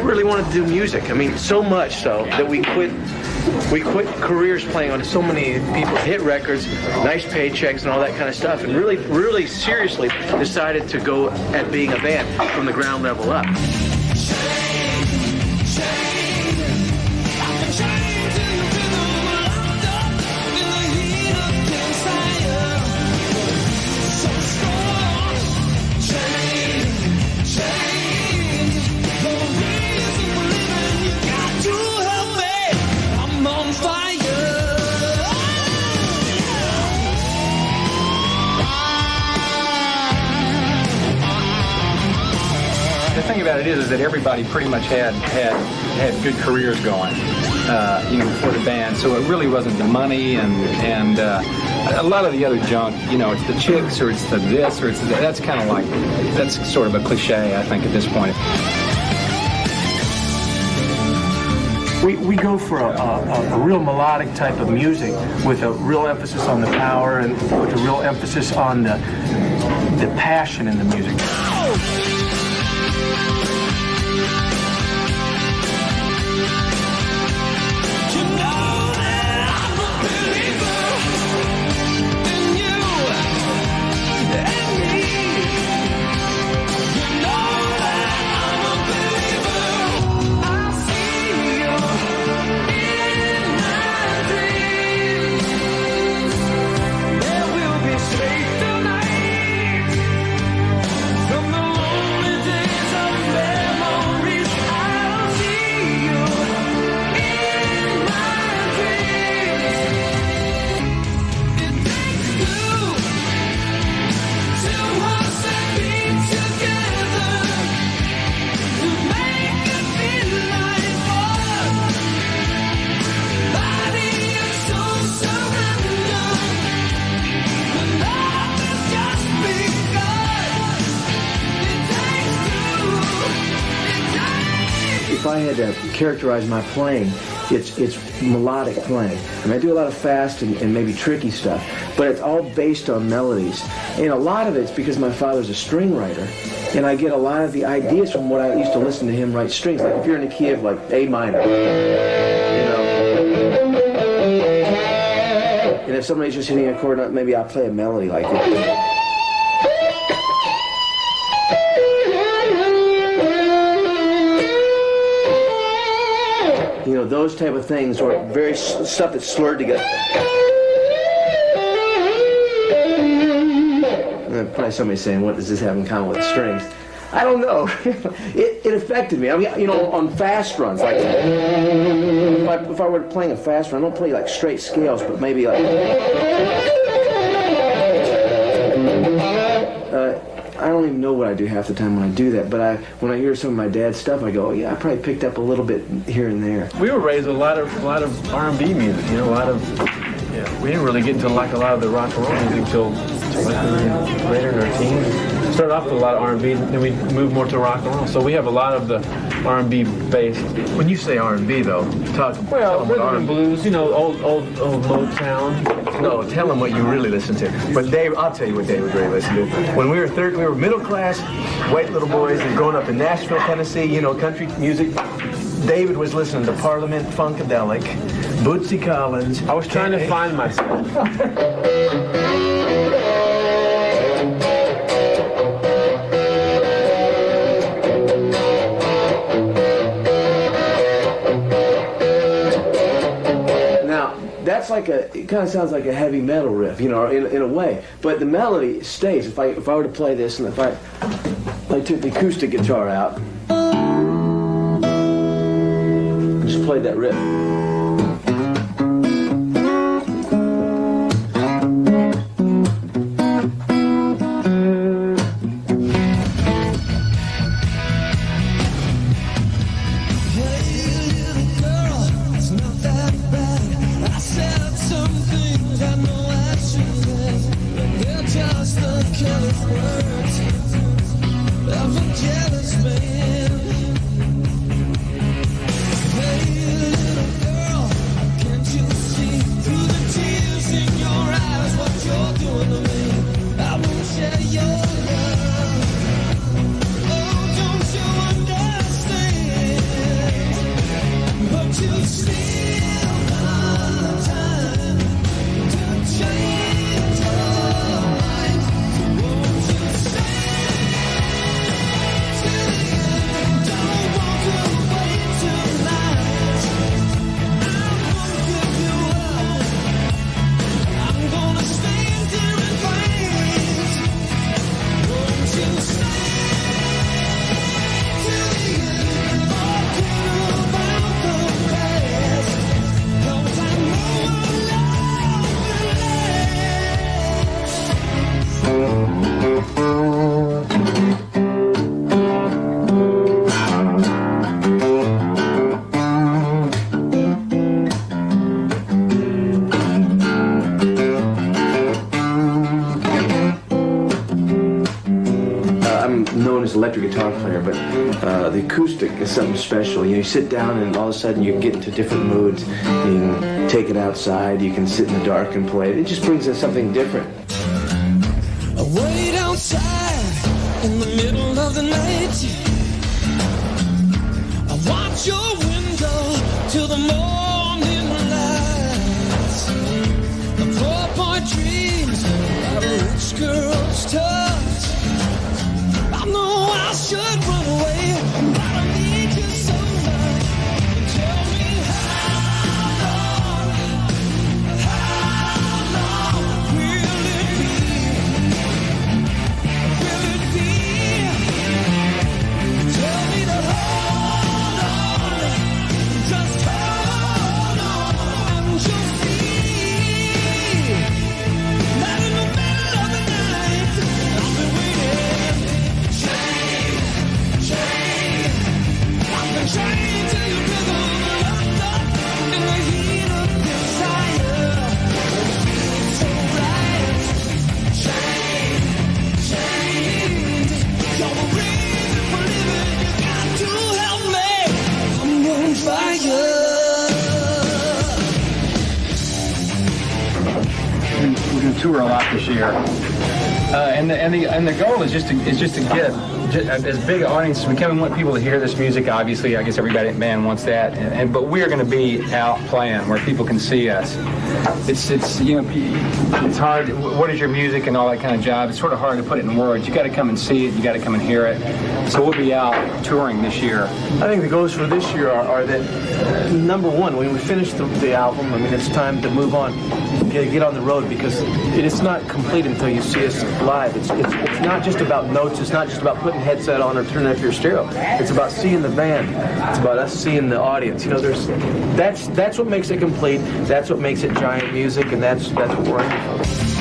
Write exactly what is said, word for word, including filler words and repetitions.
really wanted to do music. I mean, so much so that we quit we quit careers playing on so many people's hit records, nice paychecks and all that kind of stuff, and really, really seriously decided to go at being a band from the ground level up. The thing about it is, is that everybody pretty much had had had good careers going, uh, you know, before the band. So it really wasn't the money and and uh, a lot of the other junk. You know, it's the chicks or it's the this or it's the, that's kind of like that's sort of a cliche, I think, at this point. We, we go for a, a, a real melodic type of music with a real emphasis on the power and with a real emphasis on the the passion in the music. If I had to characterize my playing, it's it's melodic playing. I mean, I do a lot of fast and, and maybe tricky stuff, but it's all based on melodies. And a lot of it's because my father's a string writer, and I get a lot of the ideas from what I used to listen to him write strings. Like if you're in the key of like A minor, you know, and if somebody's just hitting a chord, maybe I'll play a melody like it. You know, those type of things, or very stuff that's slurred together. And probably somebody saying, what does this have in common with strings? I don't know. it, it affected me. I mean, you know, on fast runs, like if I, if I were playing a fast run, I don't play like straight scales, but maybe like. Uh, I don't even know what I do half the time when I do that, but I, when I hear some of my dad's stuff, I go, oh, yeah, I probably picked up a little bit here and there. We were raised with a lot of a lot of R and B music, you know, a lot of. Yeah, we didn't really get into like a lot of the rock and roll music until like we were later in our teens. Started off with a lot of R and B, then we moved more to rock and roll. So we have a lot of the R and B based. When you say R and B, though, talk. Well, rhythm and blues, you know, old old old Motown. No, tell them what you really listen to. But Dave, I'll tell you what David really listened to. When we were third, we were middle class, white little boys, and growing up in Nashville, Tennessee, you know, country music. David was listening to Parliament Funkadelic, Bootsy Collins. I was trying to find myself. That's like a, it kind of sounds like a heavy metal riff, you know, in, in a way. But the melody stays. If I if I were to play this, and if I, if I took the acoustic guitar out, and just played that riff. Oh, don't you understand? I'm known as electric guitar player, but uh, the acoustic is something special. You know, you sit down and all of a sudden you get into different moods. You can take it outside, you can sit in the dark and play it. It just brings us something different. I wait outside in the middle of the night. I watch your window till the morning lights. The poor boy dreams of a rich girl's touch. I know I should run away, but I need you so much. Tell me how long, how long will it be? Will it be? Tell me to hold on, just hold on, and you'll see that in the middle of the night I'll be waiting. Chain, chain, I've been chained to your rhythm, locked up in the heat of desire. It's so right. Chain, chained, you're the reason for living. You got to help me. I'm on fire. We're going to tour a lot this year, uh, and the and the and the goal is just to is just to get just as big an audience as we can. We want people to hear this music. Obviously, I guess everybody in band wants that, and, and but we are going to be out playing where people can see us. It's it's you know it's hard. What is your music and all that kind of job? It's sort of hard to put it in words. You got to come and see it. You got to come and hear it. So we'll be out touring this year. I think the goals for this year are, are that, uh, number one, when we finish the, the album, I mean, it's time to move on, get, get on the road, because it is not complete until you see us live. It's, it's, it's not just about notes. It's not just about putting a headset on or turning up your stereo. It's about seeing the band. It's about us seeing the audience. You know, there's that's that's what makes it complete. That's what makes it giant music, and that's that's what we're aiming for.